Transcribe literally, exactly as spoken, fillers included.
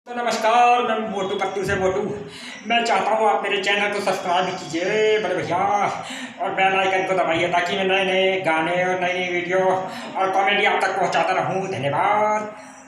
तो नमस्कार, मैं मोटू पत्तू से मोटू। मैं चाहता हूँ आप मेरे चैनल को सब्सक्राइब भी कीजिए बड़े भैया, और बेल आइकन को दबाइए ताकि मैं नए नए गाने और नई नई वीडियो और कॉमेडी आप तक पहुँचाता रहूँ। धन्यवाद।